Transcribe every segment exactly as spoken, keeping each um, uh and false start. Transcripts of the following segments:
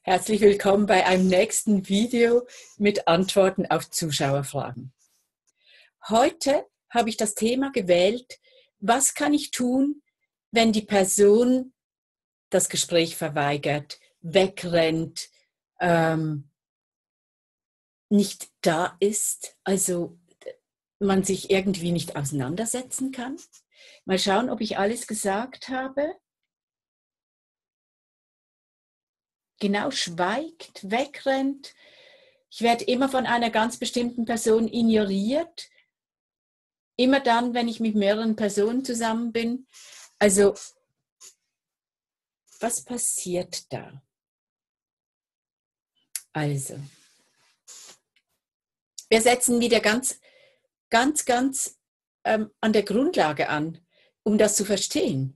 Herzlich willkommen bei einem nächsten Video mit Antworten auf Zuschauerfragen. Heute habe ich das Thema gewählt, was kann ich tun, wenn die Person das Gespräch verweigert, wegrennt, ähm, nicht da ist, also man sich irgendwie nicht auseinandersetzen kann. Mal schauen, ob ich alles gesagt habe. Genau, schweigt, wegrennt. Ich werde immer von einer ganz bestimmten Person ignoriert. Immer dann, wenn ich mit mehreren Personen zusammen bin. Also, was passiert da? Also, wir setzen wieder ganz, ganz, ganz ähm, an der Grundlage an, um das zu verstehen.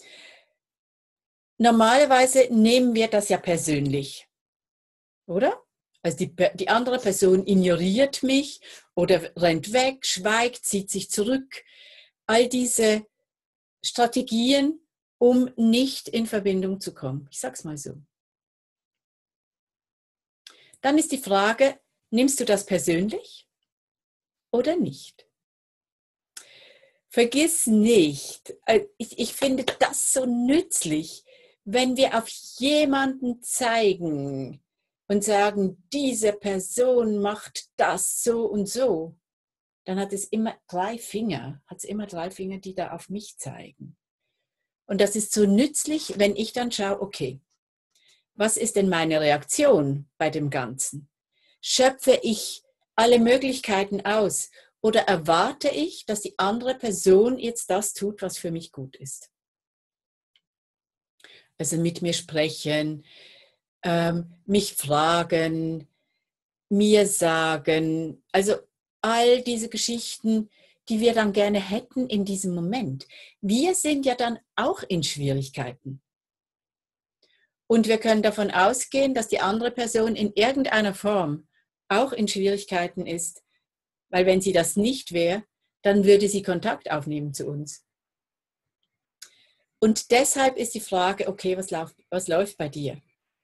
Normalerweise nehmen wir das ja persönlich, oder? Also die, die andere Person ignoriert mich oder rennt weg, schweigt, zieht sich zurück. All diese Strategien, um nicht in Verbindung zu kommen. Ich sage es mal so. Dann ist die Frage, nimmst du das persönlich oder nicht? Vergiss nicht, ich, ich finde das so nützlich, wenn wir auf jemanden zeigen und sagen, diese Person macht das so und so, dann hat es immer drei Finger, hat es immer drei Finger, die da auf mich zeigen. Und das ist so nützlich, wenn ich dann schaue, okay, was ist denn meine Reaktion bei dem Ganzen? Schöpfe ich alle Möglichkeiten aus oder erwarte ich, dass die andere Person jetzt das tut, was für mich gut ist? Also mit mir sprechen, ähm, mich fragen, mir sagen, also all diese Geschichten, die wir dann gerne hätten in diesem Moment. Wir sind ja dann auch in Schwierigkeiten. Und wir können davon ausgehen, dass die andere Person in irgendeiner Form auch in Schwierigkeiten ist, weil wenn sie das nicht wäre, dann würde sie Kontakt aufnehmen zu uns. Und deshalb ist die Frage, okay, was läuft, was läuft bei dir?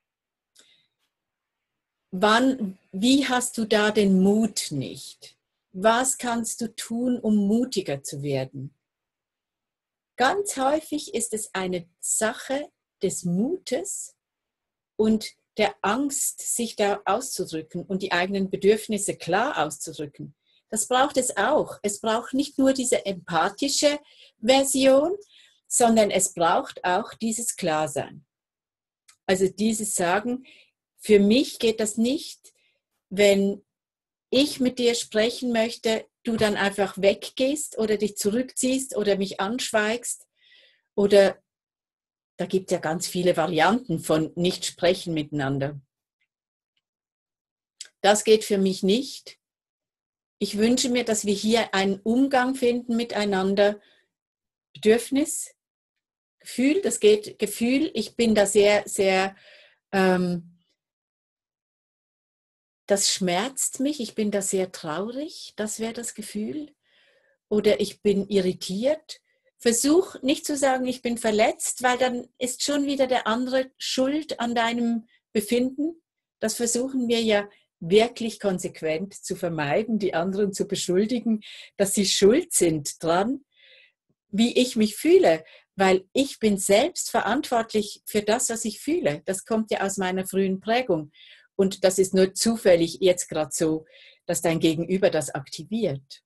Wann, wie hast du da den Mut nicht? Was kannst du tun, um mutiger zu werden? Ganz häufig ist es eine Sache des Mutes und der Angst, sich da auszudrücken und die eigenen Bedürfnisse klar auszudrücken. Das braucht es auch. Es braucht nicht nur diese empathische Version, sondern es braucht auch dieses Klarsein. Also dieses Sagen, für mich geht das nicht, wenn ich mit dir sprechen möchte, du dann einfach weggehst oder dich zurückziehst oder mich anschweigst. Oder da gibt es ja ganz viele Varianten von nicht sprechen miteinander. Das geht für mich nicht. Ich wünsche mir, dass wir hier einen Umgang finden miteinander. Bedürfnis, Gefühl, das geht, Gefühl, ich bin da sehr, sehr, ähm, das schmerzt mich, ich bin da sehr traurig, das wäre das Gefühl. Oder ich bin irritiert. Versuch nicht zu sagen, ich bin verletzt, weil dann ist schon wieder der andere schuld an deinem Befinden. Das versuchen wir ja wirklich konsequent zu vermeiden, die anderen zu beschuldigen, dass sie schuld sind dran, wie ich mich fühle, weil ich bin selbst verantwortlich für das, was ich fühle. Das kommt ja aus meiner frühen Prägung. Und das ist nur zufällig jetzt gerade so, dass dein Gegenüber das aktiviert.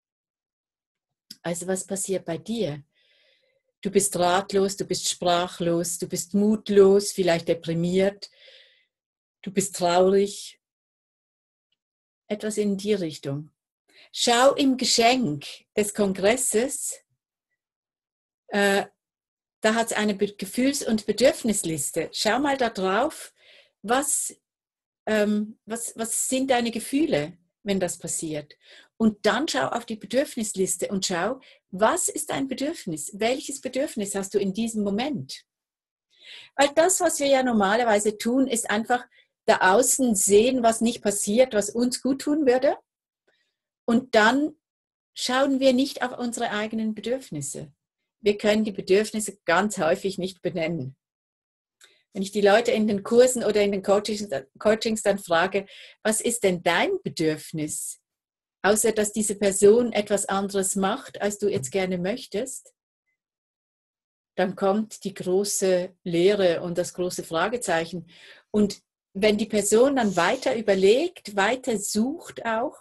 Also was passiert bei dir? Du bist ratlos, du bist sprachlos, du bist mutlos, vielleicht deprimiert, du bist traurig. Etwas in die Richtung. Schau im Geschenk des Kongresses, äh, da hat es eine Gefühls- und Bedürfnisliste. Schau mal da drauf, was, ähm, was, was sind deine Gefühle, wenn das passiert. Und dann schau auf die Bedürfnisliste und schau, was ist dein Bedürfnis? Welches Bedürfnis hast du in diesem Moment? Weil das, was wir ja normalerweise tun, ist einfach da außen sehen, was nicht passiert, was uns gut tun würde. Und dann schauen wir nicht auf unsere eigenen Bedürfnisse. Wir können die Bedürfnisse ganz häufig nicht benennen. Wenn ich die Leute in den Kursen oder in den Coachings, Coachings dann frage, was ist denn dein Bedürfnis? Außer dass diese Person etwas anderes macht, als du jetzt gerne möchtest, dann kommt die große Leere und das große Fragezeichen. Und wenn die Person dann weiter überlegt, weiter sucht auch,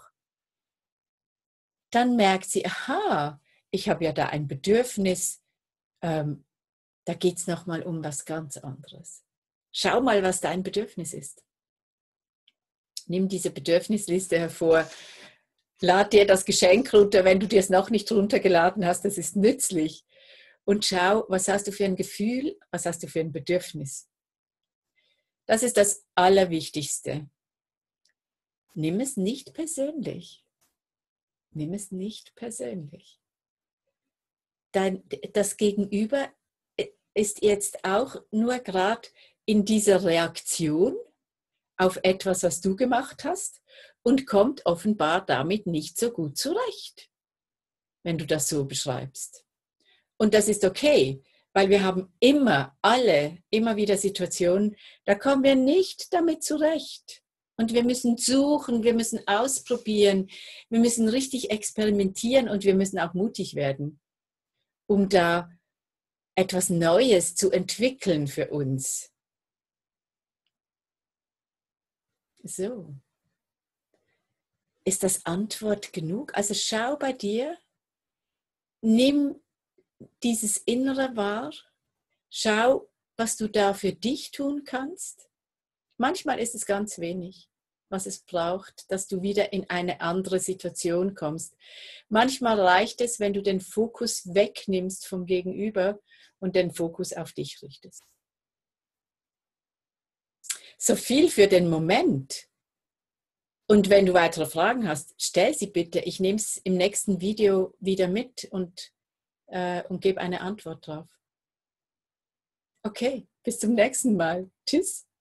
dann merkt sie, aha, ich habe ja da ein Bedürfnis, ähm, da geht es nochmal um was ganz anderes. Schau mal, was dein Bedürfnis ist. Nimm diese Bedürfnisliste hervor, lad dir das Geschenk runter, wenn du dir es noch nicht runtergeladen hast, das ist nützlich. Und schau, was hast du für ein Gefühl, was hast du für ein Bedürfnis. Das ist das Allerwichtigste. Nimm es nicht persönlich. Nimm es nicht persönlich. Dein, das Gegenüber ist jetzt auch nur gerade in dieser Reaktion auf etwas, was du gemacht hast und kommt offenbar damit nicht so gut zurecht, wenn du das so beschreibst. Und das ist okay, weil wir haben immer, alle, immer wieder Situationen, da kommen wir nicht damit zurecht. Und wir müssen suchen, wir müssen ausprobieren, wir müssen richtig experimentieren und wir müssen auch mutig werden, um da etwas Neues zu entwickeln für uns. So. Ist das Antwort genug? Also schau bei dir, nimm dieses Innere wahr, schau, was du da für dich tun kannst. Manchmal ist es ganz wenig, was es braucht, dass du wieder in eine andere Situation kommst. Manchmal reicht es, wenn du den Fokus wegnimmst vom Gegenüber und den Fokus auf dich richtest. So viel für den Moment. Und wenn du weitere Fragen hast, stell sie bitte. Ich nehme es im nächsten Video wieder mit und, äh, und gebe eine Antwort drauf. Okay, bis zum nächsten Mal. Tschüss.